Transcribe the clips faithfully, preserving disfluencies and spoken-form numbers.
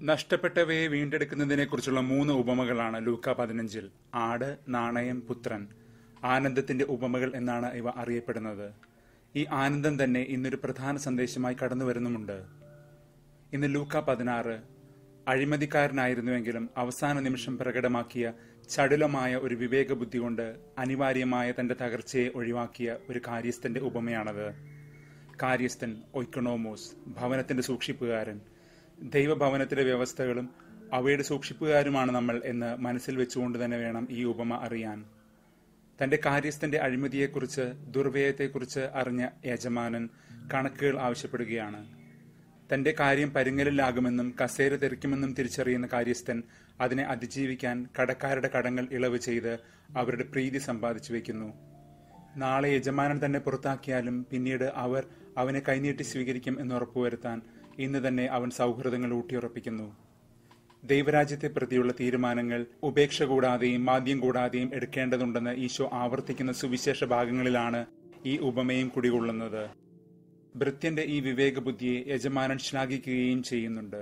നഷ്ടപ്പെട്ടവയെ വീണ്ടെടുക്കുന്നതിനെക്കുറിച്ചുള്ള മൂന്ന് ഉപമകളാണ് ലൂക്ക പതിനഞ്ചിൽ. ആട്, നാണയം, പുത്രൻ. ആനന്ദത്തിന്റെ ഉപമകൾ എന്നാണ് ഇവ അറിയപ്പെടുന്നത്. ഈ ആനന്ദം തന്നെ ഇന്നൊരു പ്രധാന സന്ദേശമായി കടന്നു വരുന്നുമുണ്ട്. ഇന്ന് ലൂക്ക പതിനാറ് അഴിമതിക്കാരനായിരുന്നുവെങ്കിലും അവസാന നിമിഷം പ്രകടമാക്കിയ ചടുലമായ ഒരു വിവേകബുദ്ധി കൊണ്ട് അനിവാര്യമായ തന്റെ തകർച്ചയെ ഒഴിവാക്കിയ ഒരു കാര്യസ്ഥന്റെ ഉപമയാണത്. കാര്യസ്ഥൻ ഒയ്ക്കണോമോസ്, ഭവനത്തിന്റെ സൂക്ഷിപ്പുകാരൻ. ദൈവഭവനത്തിലെ വ്യവസ്ഥകളും അവയുടെ സൂക്ഷിപ്പുകാരുമാണ് നമ്മൾ എന്ന് മനസ്സിൽ വെച്ചുകൊണ്ട് തന്നെ വേണം ഈ ഉപമ അറിയാൻ. തന്റെ കാര്യസ്ഥന്റെ അഴിമതിയെക്കുറിച്ച്, ദുർവ്യയത്തെക്കുറിച്ച് അറിഞ്ഞ യജമാനൻ കണക്കുകൾ ആവശ്യപ്പെടുകയാണ്. തന്റെ കാര്യം പരുങ്ങലിലാകുമെന്നും കസേര തെറിക്കുമെന്നും തിരിച്ചറിയുന്ന കാര്യസ്ഥൻ അതിനെ അതിജീവിക്കാൻ കടക്കാരുടെ കടങ്ങൾ ഇളവ് ചെയ്ത് അവരുടെ പ്രീതി സമ്പാദിച്ചു വയ്ക്കുന്നു. നാളെ യജമാനൻ തന്നെ പുറത്താക്കിയാലും പിന്നീട് അവർ അവനെ കൈനീട്ടി സ്വീകരിക്കും എന്നുറപ്പുവരുത്താൻ ഇന്ന് തന്നെ അവൻ സൗഹൃദങ്ങൾ ഊട്ടിയുറപ്പിക്കുന്നു. ദൈവരാജ്യത്തെ പ്രതിയുള്ള തീരുമാനങ്ങൾ ഉപേക്ഷ കൂടാതെയും മാദ്യം കൂടാതെയും എടുക്കേണ്ടതുണ്ടെന്ന് ഈശോ ആവർത്തിക്കുന്ന സുവിശേഷ ഭാഗങ്ങളിലാണ് ഈ ഉപമയും കുടികൊള്ളുന്നത്. ഭൃത്യന്റെ ഈ വിവേകബുദ്ധിയെ യജമാനൻ ശ്ലാഘിക്കുകയും ചെയ്യുന്നുണ്ട്.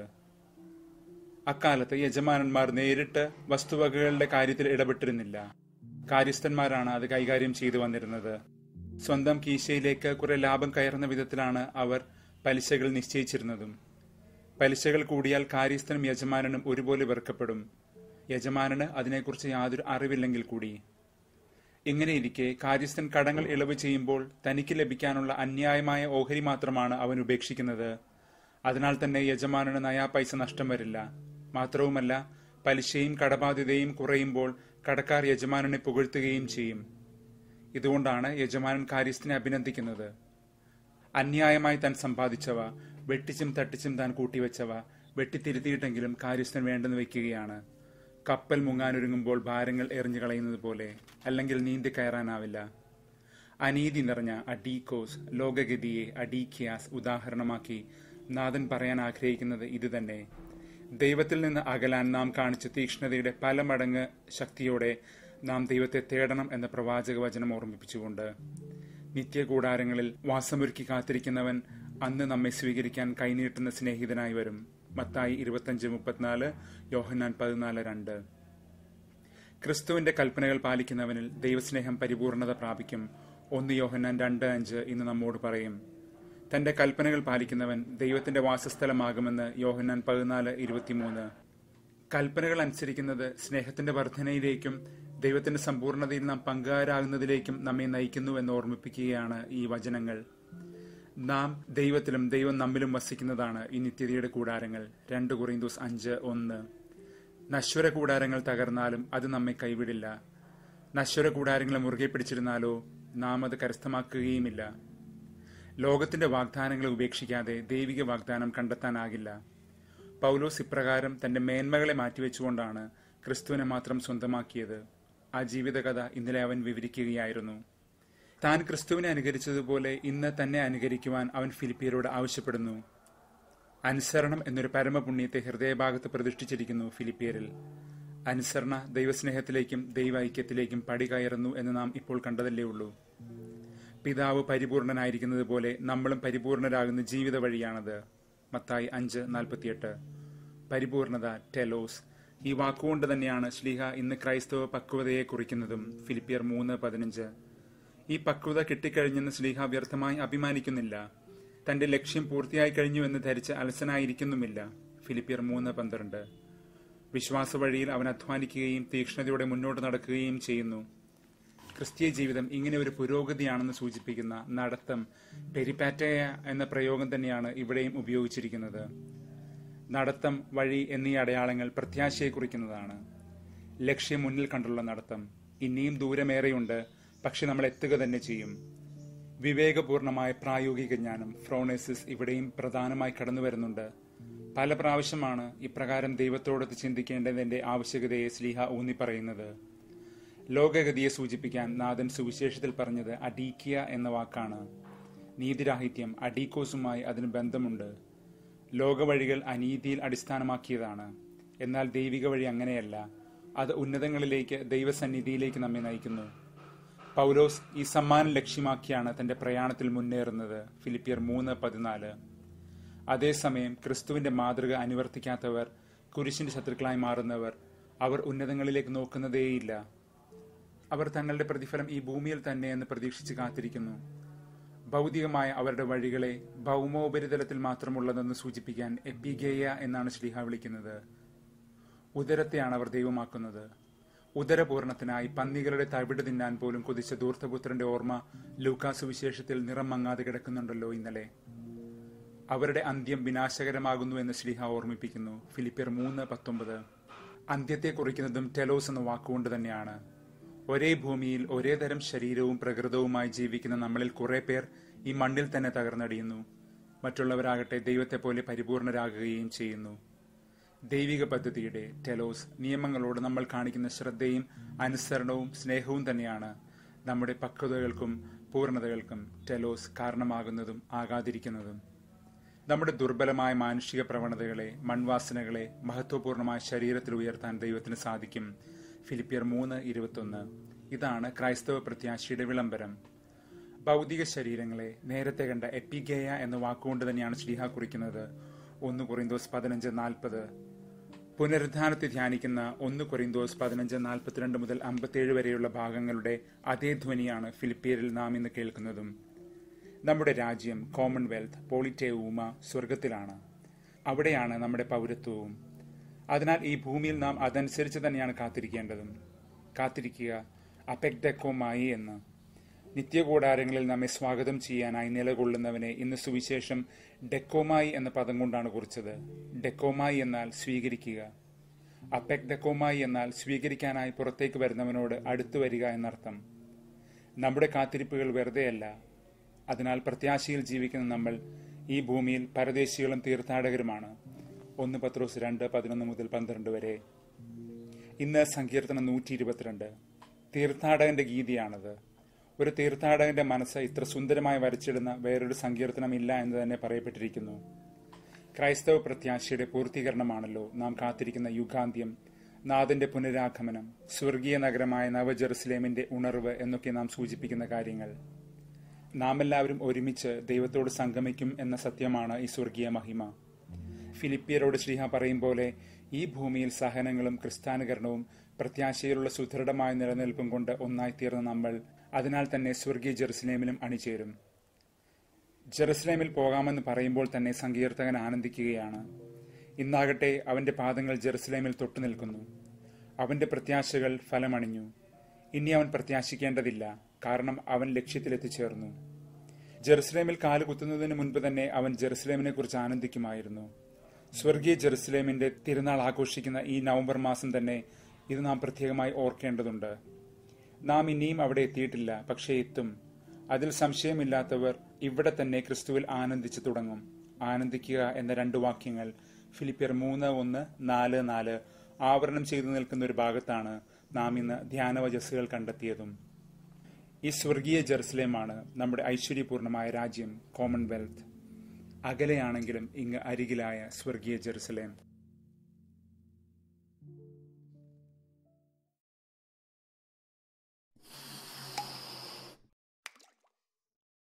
അക്കാലത്ത് യജമാനന്മാർ നേരിട്ട് വസ്തുവകകളുടെ കാര്യത്തിൽ ഇടപെട്ടിരുന്നില്ല. കാര്യസ്ഥന്മാരാണ് അത് കൈകാര്യം ചെയ്തു വന്നിരുന്നത്. സ്വന്തം കീശയിലേക്ക് കുറെ ലാഭം കയറുന്ന വിധത്തിലാണ് അവർ പലിശകൾ നിശ്ചയിച്ചിരുന്നതും. പലിശകൾ കൂടിയാൽ കാര്യസ്ഥനും യജമാനനും ഒരുപോലെ വെറുക്കപ്പെടും, യജമാനന് അതിനെക്കുറിച്ച് യാതൊരു അറിവില്ലെങ്കിൽ കൂടി. ഇങ്ങനെയിരിക്കെ കാര്യസ്ഥൻ കടങ്ങൾ ഇളവ് ചെയ്യുമ്പോൾ തനിക്ക് ലഭിക്കാനുള്ള അന്യായമായ ഓഹരി മാത്രമാണ് അവൻ ഉപേക്ഷിക്കുന്നത്. അതിനാൽ തന്നെ യജമാനന് നയാ പൈസ നഷ്ടം വരില്ല. മാത്രവുമല്ല, പലിശയും കടബാധ്യതയും കുറയുമ്പോൾ കടക്കാർ യജമാനനെ പുകഴ്ത്തുകയും ചെയ്യും. ഇതുകൊണ്ടാണ് യജമാനൻ കാര്യസ്ഥനെ അഭിനന്ദിക്കുന്നത്. അന്യായമായി താൻ സമ്പാദിച്ചവ, വെട്ടിച്ചും തട്ടിച്ചും താൻ കൂട്ടിവെച്ചവ വെട്ടിത്തിരുത്തിയിട്ടെങ്കിലും കാര്യസ്ഥൻ വേണ്ടെന്ന് വയ്ക്കുകയാണ്. കപ്പൽ മുങ്ങാനൊരുങ്ങുമ്പോൾ ഭാരങ്ങൾ എറിഞ്ഞു കളയുന്നത് പോലെ, അല്ലെങ്കിൽ നീന്തി കയറാനാവില്ല. അനീതി നിറഞ്ഞ അഡീക്കോസ് ലോകഗതിയെ അഡീക്കിയാസ് ഉദാഹരണമാക്കി നാഥൻ പറയാൻ ആഗ്രഹിക്കുന്നത് ഇതുതന്നെ. ദൈവത്തിൽ നിന്ന് അകലാൻ നാം കാണിച്ച തീക്ഷ്ണതയുടെ പല മടങ്ങ് ശക്തിയോടെ നാം ദൈവത്തെ തേടണം എന്ന പ്രവാചക വചനം ഓർമ്മിപ്പിച്ചുകൊണ്ട്, നിത്യകൂടാരങ്ങളിൽ വാസമൊരുക്കി കാത്തിരിക്കുന്നവൻ അന്ന് നമ്മെ സ്വീകരിക്കാൻ കൈനീട്ടുന്ന സ്നേഹിതനായി വരും. മത്തായി ഇരുപത്തഞ്ച് മുപ്പത്തിനാല്, യോഹന്നാൻ പതിനാല് രണ്ട്. ക്രിസ്തുവിന്റെ കൽപ്പനകൾ പാലിക്കുന്നവനിൽ ദൈവസ്നേഹം പരിപൂർണത പ്രാപിക്കും. ഒന്ന് യോഹന്നാൻ രണ്ട് അഞ്ച് ഇന്ന് നമ്മോട് പറയും. തന്റെ കൽപ്പനകൾ പാലിക്കുന്നവൻ ദൈവത്തിന്റെ വാസസ്ഥലമാകുമെന്ന് യോഹന്നാൻ പതിനാല് ഇരുപത്തിമൂന്ന്. കൽപ്പനകൾ അനുസരിക്കുന്നത് സ്നേഹത്തിന്റെ വർധനയിലേക്കും ദൈവത്തിന്റെ സമ്പൂർണതയിൽ നാം പങ്കുകാരാകുന്നതിലേക്കും നമ്മെ നയിക്കുന്നു എന്ന് ഓർമ്മിപ്പിക്കുകയാണ് ഈ വചനങ്ങൾ. നാം ദൈവത്തിലും ദൈവം നമ്മിലും വസിക്കുന്നതാണ് ഈ നിത്യതയുടെ കൂടാരങ്ങൾ. രണ്ട് കൊറിന്തോസ് അഞ്ച് ഒന്ന്. നശ്വര കൂടാരങ്ങൾ തകർന്നാലും അത് നമ്മെ കൈവിടില്ല. നശ്വര കൂടാരങ്ങളെ മുറുകെ പിടിച്ചിരുന്നാലോ നാം അത് കരസ്ഥമാക്കുകയുമില്ല. ലോകത്തിന്റെ വാഗ്ദാനങ്ങളെ ഉപേക്ഷിക്കാതെ ദൈവിക വാഗ്ദാനം കണ്ടെത്താനാകില്ല. പൗലോസ് ഇപ്രകാരം തന്റെ മേന്മകളെ മാറ്റിവെച്ചുകൊണ്ടാണ് ക്രിസ്തുവിനെ മാത്രം സ്വന്തമാക്കിയത്. ആ ജീവിതകഥ ഇന്നലെ അവൻ വിവരിക്കുകയായിരുന്നു. താൻ ക്രിസ്തുവിനെ അനുകരിച്ചതുപോലെ ഇന്ന് തന്നെ അനുകരിക്കുവാൻ അവൻ ഫിലിപ്പിയരോട് ആവശ്യപ്പെടുന്നു. അനുസരണം എന്നൊരു പരമപുണ്യത്തെ ഹൃദയഭാഗത്ത് പ്രതിഷ്ഠിച്ചിരിക്കുന്നു ഫിലിപ്പിയരിൽ. അനുസരണ ദൈവസ്നേഹത്തിലേക്കും ദൈവ ഐക്യത്തിലേക്കും പടി കയറുന്നു എന്ന് നാം ഇപ്പോൾ കണ്ടതല്ലേ ഉള്ളൂ. പിതാവ് പരിപൂർണനായിരിക്കുന്നത് പോലെ നമ്മളും പരിപൂർണരാകുന്ന ജീവിത വഴിയാണത്. മത്തായി അഞ്ച് നാൽപ്പത്തിയെട്ട്. പരിപൂർണത, ടെലോസ്, ഈ വാക്കുകൊണ്ട് തന്നെയാണ് ശ്ലീഹ ഇന്ന് ക്രൈസ്തവ പക്വതയെ കുറിക്കുന്നതും. ഫിലിപ്പിയർ മൂന്ന് പതിനഞ്ച്. ഈ പക്വത കിട്ടിക്കഴിഞ്ഞെന്ന് ശ്ലീഹ വ്യർത്ഥമായി അഭിമാനിക്കുന്നില്ല. തന്റെ ലക്ഷ്യം പൂർത്തിയായി കഴിഞ്ഞു എന്ന് ധരിച്ച് അലസനായിരിക്കുന്നുമില്ല. ഫിലിപ്പിയർ മൂന്ന് പന്ത്രണ്ട്. വിശ്വാസ വഴിയിൽ അവൻ അധ്വാനിക്കുകയും തീക്ഷ്ണതയോടെ മുന്നോട്ട് നടക്കുകയും ചെയ്യുന്നു. ക്രിസ്തീയ ജീവിതം ഇങ്ങനെ ഒരു പുരോഗതിയാണെന്ന് സൂചിപ്പിക്കുന്ന നടത്തം, പെരിപാറ്റയ എന്ന പ്രയോഗം തന്നെയാണ് ഇവിടെയും ഉപയോഗിച്ചിരിക്കുന്നത്. നടത്തം, വഴി എന്നീ അടയാളങ്ങൾ പ്രത്യാശയെ കുറിക്കുന്നതാണ്. ലക്ഷ്യം മുന്നിൽ കണ്ടുള്ള നടത്തം. ഇനിയും ദൂരമേറെയുണ്ട്, പക്ഷെ നമ്മൾ എത്തുക തന്നെ ചെയ്യും. വിവേകപൂർണമായ പ്രായോഗിക ജ്ഞാനം, ഫ്രോണേസിസ്, ഇവിടെയും പ്രധാനമായി കടന്നു വരുന്നുണ്ട്. പല പ്രാവശ്യമാണ് ഇപ്രകാരം ദൈവത്തോടൊത്ത് ചിന്തിക്കേണ്ടതിന്റെ ആവശ്യകതയെ ശ്ലീഹ ഊന്നി പറയുന്നത്. ലോകഗതിയെ സൂചിപ്പിക്കാൻ നാഥൻ സുവിശേഷത്തിൽ പറഞ്ഞത് അഡീക്കിയ എന്ന വാക്കാണ്. നീതിരാഹിത്യം അഡീക്കോസുമായി അതിന് ബന്ധമുണ്ട്. ലോകവഴികൾ അനീതിയിൽ അടിസ്ഥാനമാക്കിയതാണ്. എന്നാൽ ദൈവിക വഴി അങ്ങനെയല്ല. അത് ഉന്നതങ്ങളിലേക്ക്, ദൈവസന്നിധിയിലേക്ക് നമ്മെ നയിക്കുന്നു. പൗലോസ് ഈ സമ്മാനം ലക്ഷ്യമാക്കിയാണ് തന്റെ പ്രയാണത്തിൽ മുന്നേറുന്നത്. ഫിലിപ്പിയർ മൂന്ന് പതിനാല്. അതേസമയം ക്രിസ്തുവിന്റെ മാതൃക അനുവർത്തിക്കാത്തവർ കുരിശിന്റെ ശത്രുക്കളായി മാറുന്നവർ അവർ ഉന്നതങ്ങളിലേക്ക് നോക്കുന്നതേയില്ല. അവർ തങ്ങളുടെ പ്രതിഫലം ഈ ഭൂമിയിൽ തന്നെ എന്ന് പ്രതീക്ഷിച്ച് കാത്തിരിക്കുന്നു. ഭൗതികമായ അവരുടെ വഴികളെ ഭൗമോപരിതലത്തിൽ മാത്രമുള്ളതെന്ന് സൂചിപ്പിക്കാൻ എപ്പിഗേയ എന്നാണ് ശ്ലീഹ വിളിക്കുന്നത്. ഉദരത്തെയാണ് അവർ ദൈവമാക്കുന്നത്. ഉദരപൂർണത്തിനായി പന്നികളുടെ തവിട് തിന്നാൻ പോലും കൊതിച്ച ധൂർത്തപുത്രന്റെ ഓർമ്മ ലൂക്കാസ് വിശേഷത്തിൽ നിറം മങ്ങാതെ കിടക്കുന്നുണ്ടല്ലോ ഇന്നലെ. അവരുടെ അന്ത്യം വിനാശകരമാകുന്നു എന്ന് ശ്ലീഹ ഓർമ്മിപ്പിക്കുന്നു. ഫിലിപ്പിയർ മൂന്ന് പത്തൊമ്പത്. അന്ത്യത്തെ കുറിക്കുന്നതും ടെലോസ് എന്ന വാക്കുകൊണ്ട് തന്നെയാണ്. ഒരേ ഭൂമിയിൽ ഒരേ തരം ശരീരവും പ്രകൃതവുമായി ജീവിക്കുന്ന നമ്മളിൽ കുറെ പേർ ഈ മണ്ണിൽ തന്നെ തകർന്നടിയുന്നു. മറ്റുള്ളവരാകട്ടെ ദൈവത്തെ പോലെ പരിപൂർണരാകുകയും ചെയ്യുന്നു. ദൈവിക പദ്ധതിയുടെ ടെലോസ് നിയമങ്ങളോട് നമ്മൾ കാണിക്കുന്ന ശ്രദ്ധയും അനുസരണവും സ്നേഹവും തന്നെയാണ് നമ്മുടെ പക്വതകൾക്കും പൂർണ്ണതകൾക്കും ടെലോസ് കാരണമാകുന്നതും ആകാതിരിക്കുന്നതും. നമ്മുടെ ദുർബലമായ മാനുഷിക പ്രവണതകളെ, മൺവാസനകളെ മഹത്വപൂർണമായ ശരീരത്തിൽ ഉയർത്താൻ ദൈവത്തിന് സാധിക്കും. ഫിലിപ്പിയർ മൂന്ന് ഇരുപത്തൊന്ന്. ഇതാണ് ക്രൈസ്തവ പ്രത്യാശയുടെ വിളംബരം. ഭൗതിക ശരീരങ്ങളെ നേരത്തെ കണ്ട എപ്പിഗേയ എന്ന വാക്കുകൊണ്ട് തന്നെയാണ് ശ്ലീഹ കുറിക്കുന്നത്. ഒന്ന് കൊറിന്തോസ് പതിനഞ്ച് നാൽപ്പത്. പുനരുദ്ധാനത്തെ ധ്യാനിക്കുന്ന ഒന്ന് കൊറിന്തോസ് പതിനഞ്ച് നാൽപ്പത്തിരണ്ട് മുതൽ അമ്പത്തിയേഴ് വരെയുള്ള ഭാഗങ്ങളുടെ അതേ ധ്വനിയാണ് ഫിലിപ്പിയരിൽ നാം ഇന്ന് കേൾക്കുന്നതും. നമ്മുടെ രാജ്യം, കോമൺവെൽത്ത്, പോളിറ്റേവൂമ സ്വർഗത്തിലാണ്. അവിടെയാണ് നമ്മുടെ പൗരത്വവും. അതിനാൽ ഈ ഭൂമിയിൽ നാം അതനുസരിച്ച് തന്നെയാണ് കാത്തിരിക്കേണ്ടതും. കാത്തിരിക്കുക അപെക്ഡെക്കോമായി എന്ന്. നിത്യകൂടാരങ്ങളിൽ നമ്മെ സ്വാഗതം ചെയ്യാനായി നിലകൊള്ളുന്നവനെ ഇന്ന് സുവിശേഷം ഡെക്കോമായി എന്ന പദം കൊണ്ടാണ് കുറിച്ചത്. ഡെക്കോമായി എന്നാൽ സ്വീകരിക്കുക. അപെക്ഡെക്കോമായി എന്നാൽ സ്വീകരിക്കാനായി പുറത്തേക്ക് വരുന്നവനോട് അടുത്തു വരിക എന്നർത്ഥം. നമ്മുടെ കാത്തിരിപ്പുകൾ വെറുതെയല്ല. അതിനാൽ പ്രത്യാശയിൽ ജീവിക്കുന്ന നമ്മൾ ഈ ഭൂമിയിൽ പരദേശികളും തീർത്ഥാടകരുമാണ്. ഒന്ന് പത്രോസ് രണ്ട് പതിനൊന്ന് മുതൽ പന്ത്രണ്ട് വരെ. ഇന്ന് സങ്കീർത്തനം നൂറ്റി ഇരുപത്തിരണ്ട്. തീർത്ഥാടകന്റെ ഗീതിയാണത്. ഒരു തീർത്ഥാടകന്റെ മനസ്സ് ഇത്ര സുന്ദരമായി വരച്ചിടുന്ന വേറൊരു സങ്കീർത്തനം ഇല്ല എന്ന് തന്നെ പറയപ്പെട്ടിരിക്കുന്നു. ക്രൈസ്തവ പ്രത്യാശയുടെ പൂർത്തീകരണമാണല്ലോ നാം കാത്തിരിക്കുന്ന യുഗാന്ത്യം, നാഥന്റെ പുനരാഗമനം, സ്വർഗീയ നഗരമായ നവ ജെറുസലേമിന്റെ ഉണർവ് എന്നൊക്കെ നാം സൂചിപ്പിക്കുന്ന കാര്യങ്ങൾ. നാം എല്ലാവരും ഒരുമിച്ച് ദൈവത്തോട് സംഗമിക്കും എന്ന സത്യമാണ് ഈ സ്വർഗീയ മഹിമ. ഫിലിപ്പിയരോട് ശ്ലീഹ പറയും പോലെ ഈ ഭൂമിയിൽ സഹനങ്ങളും ക്രിസ്ത്യാനുകരണവും പ്രത്യാശയിലുള്ള സുദൃഢമായ നിലനിൽപ്പും കൊണ്ട് ഒന്നായിത്തീർന്ന നമ്മൾ അതിനാൽ തന്നെ സ്വർഗീയ ജെറുസലേമിലും അണിചേരും. ജെറുസലേമിൽ പോകാമെന്ന് പറയുമ്പോൾ തന്നെ സങ്കീർത്തകൻ ആനന്ദിക്കുകയാണ്. ഇന്നാകട്ടെ അവന്റെ പാദങ്ങൾ ജെറുസലേമിൽ തൊട്ടു നിൽക്കുന്നു. അവന്റെ പ്രത്യാശകൾ ഫലമണിഞ്ഞു. ഇനി അവൻ പ്രത്യാശിക്കേണ്ടതില്ല, കാരണം അവൻ ലക്ഷ്യത്തിലെത്തിച്ചേർന്നു. ജെറുസലേമിൽ കാലുകുത്തുന്നതിന് മുൻപ് തന്നെ അവൻ ജെറുസലേമിനെ കുറിച്ച് ആനന്ദിക്കുമായിരുന്നു. സ്വർഗീയ ജെറുസലേമിന്റെ തിരുനാൾ ആഘോഷിക്കുന്ന ഈ നവംബർ മാസം തന്നെ ഇത് നാം പ്രത്യേകമായി ഓർക്കേണ്ടതുണ്ട്. നാം ഇനിയും അവിടെ എത്തിയിട്ടില്ല, പക്ഷേ എത്തും. അതിൽ സംശയമില്ലാത്തവർ ഇവിടെ തന്നെ ക്രിസ്തുവിൽ ആനന്ദിച്ചു തുടങ്ങും. ആനന്ദിക്കുക എന്ന രണ്ട് വാക്യങ്ങൾ ഫിലിപ്പിയർ മൂന്ന് ഒന്ന് നാല് നാല് ആവരണം ചെയ്തു നിൽക്കുന്ന ഒരു ഭാഗത്താണ് നാം ഇന്ന് ധ്യാനവചസ്സുകൾ കണ്ടെത്തിയതും. ഈ സ്വർഗീയ ജെറുസലേമാണ് നമ്മുടെ ഐശ്വര്യപൂർണമായ രാജ്യം, കോമൺവെൽത്ത്. അകലെയാണെങ്കിലും ഇങ്ങ് അരികിലായ സ്വർഗീയ ജെറുസലേം.